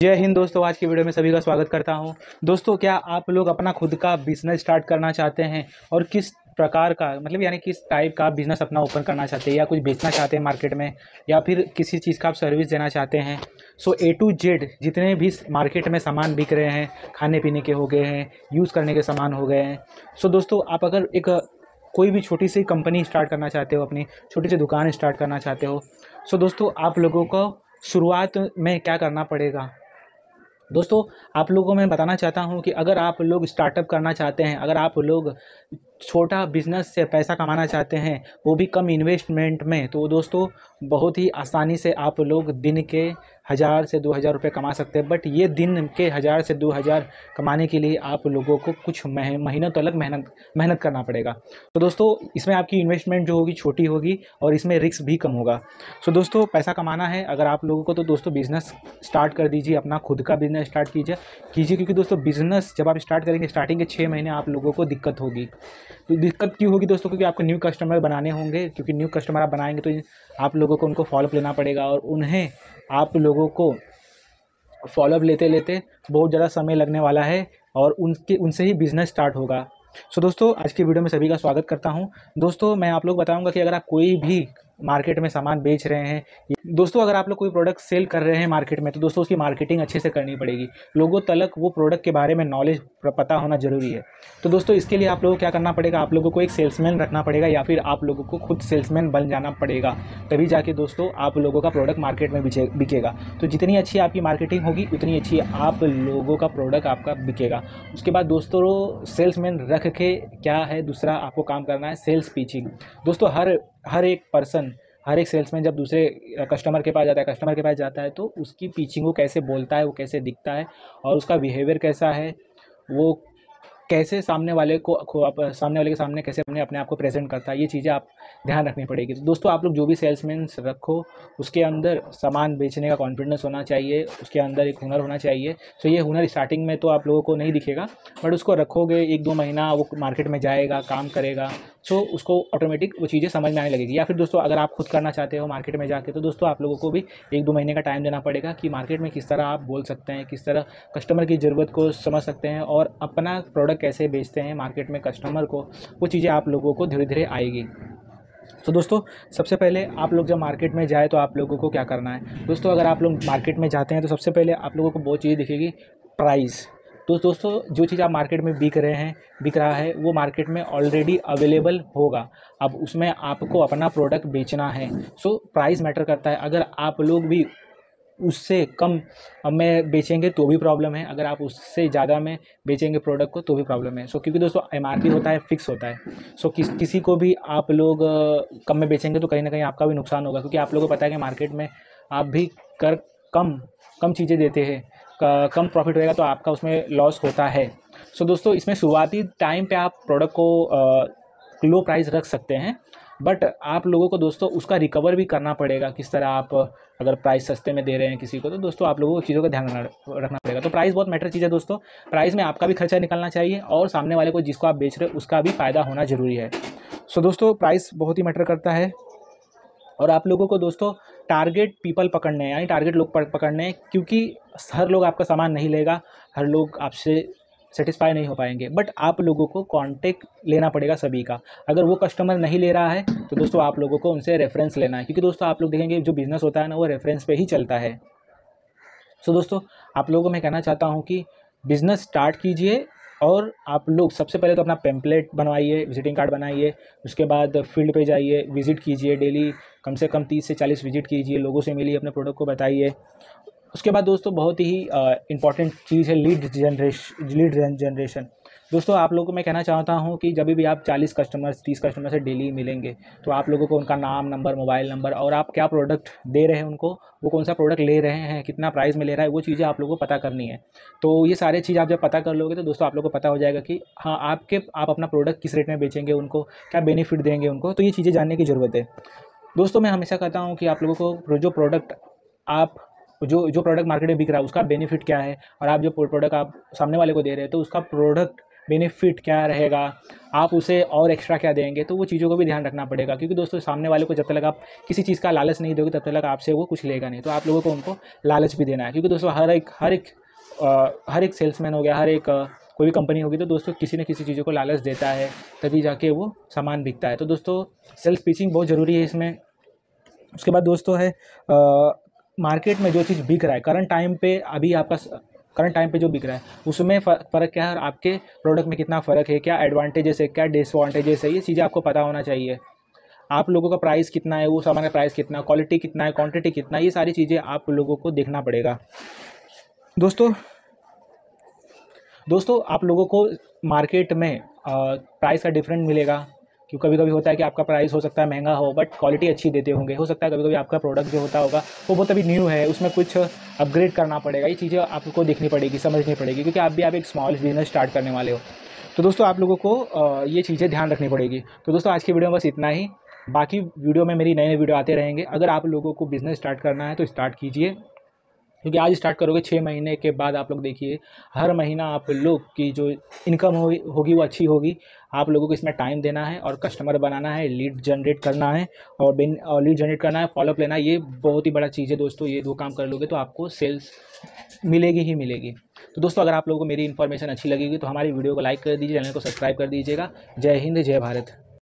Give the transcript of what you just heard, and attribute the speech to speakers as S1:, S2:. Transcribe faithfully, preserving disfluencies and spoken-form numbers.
S1: जय हिंद दोस्तों, आज की वीडियो में सभी का स्वागत करता हूं। दोस्तों, क्या आप लोग अपना खुद का बिजनेस स्टार्ट करना चाहते हैं और किस प्रकार का मतलब यानी किस टाइप का बिजनेस अपना ओपन करना चाहते हैं या कुछ बेचना चाहते हैं मार्केट में या फिर किसी चीज़ का आप सर्विस देना चाहते हैं। सो ए टू जेड जितने भी मार्केट में सामान बिक रहे हैं, खाने पीने के हो गए हैं, यूज़ करने के सामान हो गए हैं। सो दोस्तों, आप अगर एक कोई भी छोटी सी कंपनी स्टार्ट करना चाहते हो, अपनी छोटी सी दुकान स्टार्ट करना चाहते हो, सो दोस्तों आप लोगों को शुरुआत में क्या करना पड़ेगा। दोस्तों, आप लोगों को मैं बताना चाहता हूं कि अगर आप लोग स्टार्टअप करना चाहते हैं, अगर आप लोग छोटा बिजनेस से पैसा कमाना चाहते हैं, वो भी कम इन्वेस्टमेंट में, तो दोस्तों बहुत ही आसानी से आप लोग दिन के हज़ार से दो हज़ार रुपये कमा सकते हैं। बट ये दिन के हज़ार से दो हज़ार कमाने के लिए आप लोगों को कुछ मह, महीनों तक मेहनत मेहनत करना पड़ेगा। तो दोस्तों, इसमें आपकी इन्वेस्टमेंट जो होगी छोटी होगी और इसमें रिस्क भी कम होगा। सो दोस्तों, पैसा कमाना है अगर आप लोगों को, तो दोस्तों बिज़नेस स्टार्ट कर दीजिए, अपना खुद का बिज़नेस स्टार्ट कीजिए कीजिए क्योंकि दोस्तों बिज़नेस जब आप स्टार्ट करेंगे, स्टार्टिंग के छः महीने आप लोगों को दिक्कत होगी। तो दिक्कत क्यों होगी दोस्तों? क्योंकि आपको न्यू कस्टमर बनाने होंगे, क्योंकि न्यू कस्टमर आप बनाएंगे तो आप लोगों को उनको फॉलोअप लेना पड़ेगा और उन्हें आप लोगों को फॉलोअप लेते लेते बहुत ज़्यादा समय लगने वाला है और उनके उनसे ही बिज़नेस स्टार्ट होगा। सो दोस्तों, आज की वीडियो में सभी का स्वागत करता हूं। दोस्तों, मैं आप लोग बताऊंगा कि अगर आप कोई भी मार्केट में सामान बेच रहे हैं, दोस्तों अगर आप लोग कोई प्रोडक्ट सेल कर रहे हैं मार्केट में, तो दोस्तों उसकी मार्केटिंग अच्छे से करनी पड़ेगी। लोगों तक वो प्रोडक्ट के बारे में नॉलेज पता होना ज़रूरी है। तो दोस्तों इसके लिए आप लोगों को क्या करना पड़ेगा, आप लोगों को एक सेल्समैन रखना पड़ेगा या फिर आप लोगों को खुद सेल्समैन बन जाना पड़ेगा। तभी जाके दोस्तों आप लोगों का प्रोडक्ट मार्केट में बिकेगा। तो जितनी अच्छी आपकी मार्केटिंग होगी उतनी अच्छी आप लोगों का प्रोडक्ट आपका बिकेगा। उसके बाद दोस्तों सेल्समैन रख के क्या है, दूसरा आपको काम करना है सेल्स पिचिंग। दोस्तों हर हर एक पर्सन हर एक सेल्समैन जब दूसरे कस्टमर के पास जाता है कस्टमर के पास जाता है तो उसकी पिचिंग, वो कैसे बोलता है, वो कैसे दिखता है और उसका बिहेवियर कैसा है, वो कैसे सामने वाले को सामने वाले के सामने कैसे अपने अपने आप को प्रेजेंट करता है, ये चीज़ें आप ध्यान रखनी पड़ेगी। तो दोस्तों आप लोग जो भी सेल्समैन रखो, उसके अंदर सामान बेचने का कॉन्फिडेंस होना चाहिए, उसके अंदर एक हुनर होना चाहिए। तो ये हुनर स्टार्टिंग में तो आप लोगों को नहीं दिखेगा, बट उसको रखोगे एक दो महीना, वो मार्केट में जाएगा, काम करेगा, सो उसको ऑटोमेटिक वो चीज़ें समझ में आने लगेगी। या फिर दोस्तों अगर आप खुद करना चाहते हो मार्केट में जाके, तो दोस्तों आप लोगों को भी एक दो महीने का टाइम देना पड़ेगा कि मार्केट में किस तरह आप बोल सकते हैं, किस तरह कस्टमर की ज़रूरत को समझ सकते हैं और अपना प्रोडक्ट कैसे बेचते हैं मार्केट में कस्टमर को, वो चीज़ें आप लोगों को धीरे धीरे आएगी। तो दोस्तों सबसे पहले आप लोग जब मार्केट में जाए तो आप लोगों को क्या करना है। दोस्तों अगर आप लोग मार्केट में जाते हैं तो सबसे पहले आप लोगों को बहुत चीज़ें दिखेगी, प्राइस। तो दोस्तों जो चीज़ आप मार्केट में बिक रहे हैं बिक रहा है वो मार्केट में ऑलरेडी अवेलेबल होगा। अब उसमें आपको अपना प्रोडक्ट बेचना है, सो प्राइस मैटर करता है। अगर आप लोग भी उससे कम में बेचेंगे तो भी प्रॉब्लम है, अगर आप उससे ज़्यादा में बेचेंगे प्रोडक्ट को तो भी प्रॉब्लम है। सो क्योंकि दोस्तों एमआरपी होता है, फिक्स होता है। सो किस किसी को भी आप लोग कम में बेचेंगे तो कहीं ना कहीं आपका भी नुकसान होगा, क्योंकि आप लोगों को पता है कि मार्केट में आप भी कर कम कम चीज़ें देते हैं, कम प्रॉफिट रहेगा तो आपका उसमें लॉस होता है। सो दोस्तों इसमें शुरुआती टाइम पे आप प्रोडक्ट को लो प्राइस रख सकते हैं, बट आप लोगों को दोस्तों उसका रिकवर भी करना पड़ेगा। किस तरह आप अगर प्राइस सस्ते में दे रहे हैं किसी को, तो दोस्तों आप लोगों को चीज़ों का ध्यान रखना पड़ेगा। तो प्राइस बहुत मैटर चीज़ है दोस्तों। प्राइस में आपका भी खर्चा निकलना चाहिए और सामने वाले को जिसको आप बेच रहे हो उसका भी फ़ायदा होना ज़रूरी है। सो दोस्तों प्राइस बहुत ही मैटर करता है और आप लोगों को दोस्तों टारगेट पीपल पकड़ने हैं, यानी टारगेट लोग पकड़ने हैं, क्योंकि हर लोग आपका सामान नहीं लेगा, हर लोग आपसे सेटिस्फाई नहीं हो पाएंगे। बट आप लोगों को कांटेक्ट लेना पड़ेगा सभी का। अगर वो कस्टमर नहीं ले रहा है तो दोस्तों आप लोगों को उनसे रेफरेंस लेना है, क्योंकि दोस्तों आप लोग देखेंगे जो बिज़नेस होता है ना वो रेफरेंस पे ही चलता है। सो दोस्तों आप लोगों को मैं कहना चाहता हूँ कि बिज़नेस स्टार्ट कीजिए और आप लोग सबसे पहले तो अपना पेम्पलेट बनवाइए, विजिटिंग कार्ड बनाइए, उसके बाद फील्ड पे जाइए, विज़िट कीजिए, डेली कम से कम तीस से चालीस विजिट कीजिए, लोगों से मिलिए, अपने प्रोडक्ट को बताइए। उसके बाद दोस्तों बहुत ही इंपॉर्टेंट चीज़ है लीड जनरेशन लीड जनरेशन। दोस्तों आप लोगों को मैं कहना चाहता हूं कि जब भी आप चालीस कस्टमर्स तीस कस्टमर से डेली मिलेंगे तो आप लोगों को उनका नाम, नंबर, मोबाइल नंबर और आप क्या प्रोडक्ट दे रहे हैं उनको, वो कौन सा प्रोडक्ट ले रहे हैं, कितना प्राइस में ले रहा है, वो चीज़ें आप लोगों को पता करनी है। तो ये सारी चीज़ आप जब पता कर लोगे तो दोस्तों आप लोगों को पता हो जाएगा कि हाँ आपके आप अपना प्रोडक्ट किस रेट में बेचेंगे, उनको क्या बेनिफिट देंगे उनको। तो ये चीज़ें जानने की ज़रूरत है। दोस्तों मैं हमेशा कहता हूँ कि आप लोगों को जो प्रोडक्ट आप जो जो प्रोडक्ट मार्केट में बिक रहा है उसका बेनिफिट क्या है और आप जो प्रोडक्ट आप सामने वाले को दे रहे हैं तो उसका प्रोडक्ट बेनिफिट क्या रहेगा, आप उसे और एक्स्ट्रा क्या देंगे, तो वो चीज़ों को भी ध्यान रखना पड़ेगा। क्योंकि दोस्तों सामने वाले को जब तक आप किसी चीज़ का लालच नहीं दोगे तब तक आपसे वो कुछ लेगा नहीं। तो आप लोगों को उनको लालच भी देना है, क्योंकि दोस्तों हर एक हर एक आ, हर एक सेल्समैन हो गया, हर एक आ, कोई भी कंपनी होगी तो दोस्तों किसी न किसी चीज़ों को लालच देता है, तभी जाके वो सामान बिकता है। तो दोस्तों सेल्स पिचिंग बहुत ज़रूरी है इसमें। उसके बाद दोस्तों है मार्केट में जो चीज़ बिक रहा है करंट टाइम पे, अभी आपका करंट टाइम पे जो बिक रहा है उसमें फ़र्क क्या है और आपके प्रोडक्ट में कितना फ़र्क है, क्या एडवांटेजेस है, क्या डिसवांटेजेस है, ये चीज़ें आपको पता होना चाहिए। आप लोगों का प्राइस कितना है, वो सामान का प्राइस कितना, क्वालिटी कितना है, क्वांटिटी कितना, ये सारी चीज़ें आप लोगों को देखना पड़ेगा। दोस्तों दोस्तों आप लोगों को मार्केट में प्राइस का डिफरेंट मिलेगा, क्यों कभी कभी होता है कि आपका प्राइस हो सकता है महंगा हो बट क्वालिटी अच्छी देते होंगे। हो सकता है कभी कभी आपका प्रोडक्ट जो होता होगा वो बहुत अभी न्यू है, उसमें कुछ अपग्रेड करना पड़ेगा। ये चीज़ें आपको देखनी पड़ेगी, समझनी पड़ेगी, क्योंकि आप भी आप एक स्मॉल बिजनेस स्टार्ट करने वाले हो। तो दोस्तों आप लोगों को ये चीज़ें ध्यान रखनी पड़ेगी। तो दोस्तों आज की वीडियो में बस इतना ही। बाकी वीडियो में मेरी नए नए वीडियो आते रहेंगे। अगर आप लोगों को बिज़नेस स्टार्ट करना है तो स्टार्ट कीजिए, क्योंकि आज स्टार्ट करोगे छः महीने के बाद आप लोग देखिए हर महीना आप लोग की जो इनकम होगी होगी वो अच्छी होगी। आप लोगों को इसमें टाइम देना है और कस्टमर बनाना है, लीड जनरेट करना है और बिन और लीड जनरेट करना है, फॉलोअप लेना है। ये बहुत ही बड़ा चीज़ है दोस्तों। ये दो काम कर लोगे तो आपको सेल्स मिलेगी ही मिलेगी। तो दोस्तों अगर आप लोगों को मेरी इन्फॉर्मेशन अच्छी लगेगी तो हमारी वीडियो को लाइक कर दीजिए, चैनल को सब्सक्राइब कर दीजिएगा। जय हिंद, जय भारत।